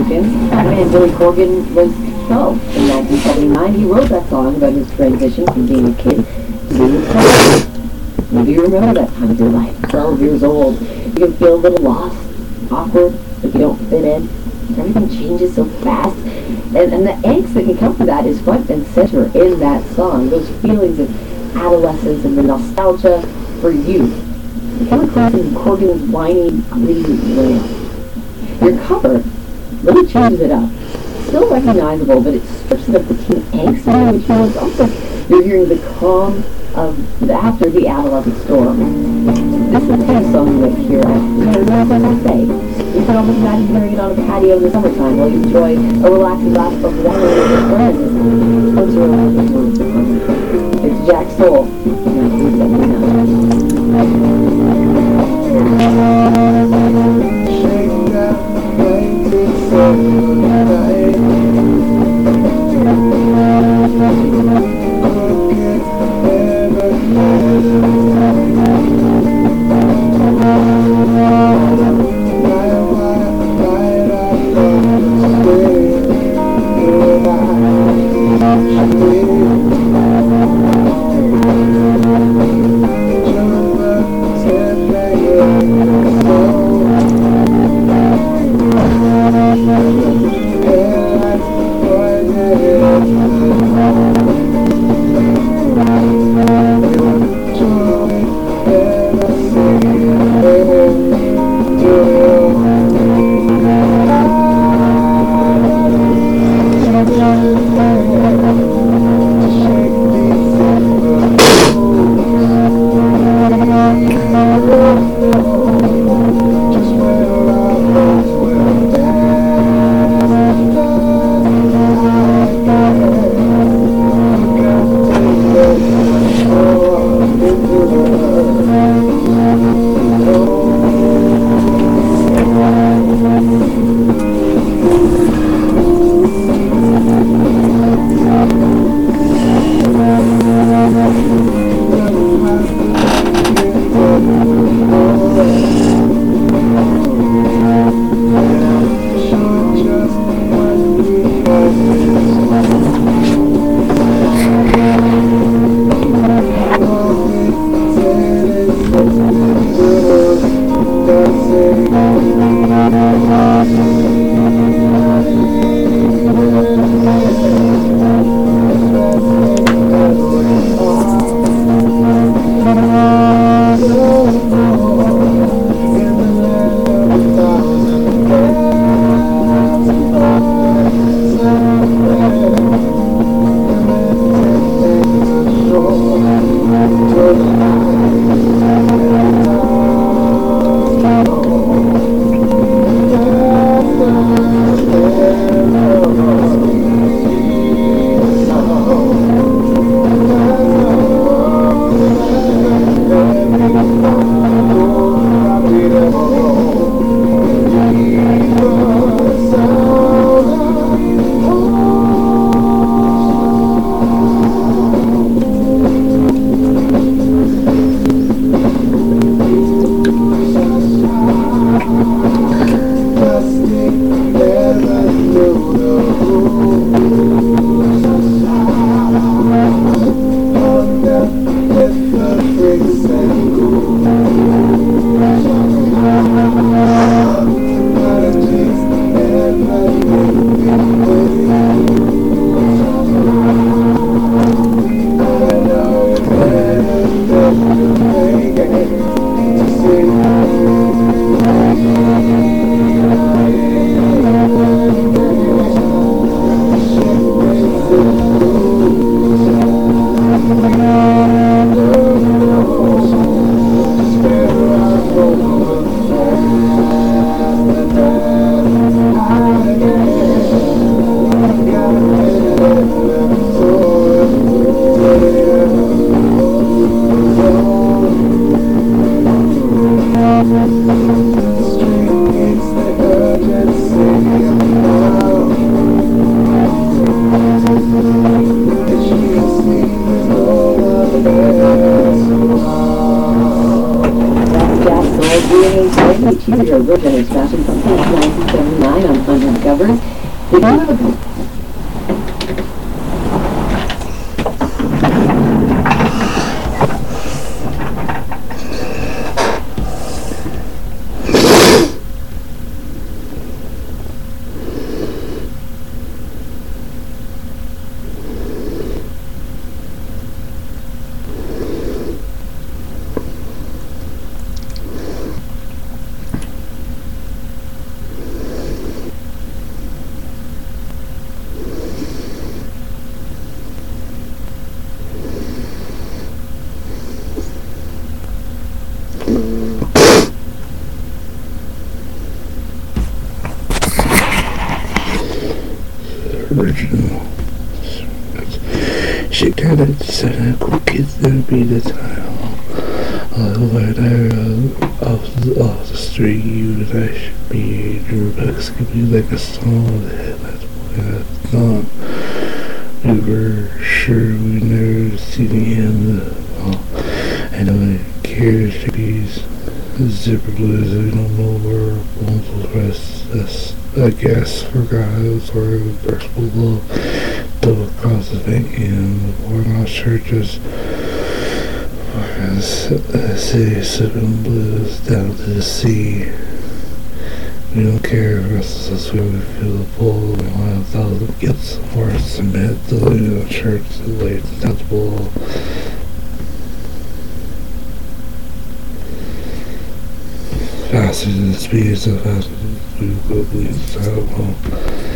Pumpkins. And Billy Corgan was 12 in 1979. He wrote that song about his transition from being a kid to being a parent. Maybe you remember that time of your life, 12 years old. You can feel a little lost, awkward, like you don't fit in. Everything changes so fast. And the angst that can come from that is front and center in that song. Those feelings of adolescence and the nostalgia for youth. You come across in Corgan's whiny, gritty wail. Your cover really changes it up. Still recognizable, but it strips it of the teen angst in it, which it's also, you're hearing the calm of after the adolescent storm. This is the kind of song you might hear at, what I say. You can almost imagine hearing it on a patio in the summertime while you enjoy a relaxing glass of wine with your friends. It's Jack Soul. Cheer, originally Smashing Pumpkins 1979 on Undercover. numbers. They do have a good original. She kinda decided cool kids gonna be the time. Over there off the street, you and I should be. Drew Bucks could be like a song that that's what I thought. We were sure we never seen the end. I know it cares to be zipper blues, we don't know where bones will rest. That's, I guess, forgot it was where it was below double across the bank, and we're not sure just city sipping blues down to the sea. We don't care if us as we feel the pull. We want 1,000 get some more cement, the church, the late sensible. Faster than speed, so fast as we go, please. I don't know.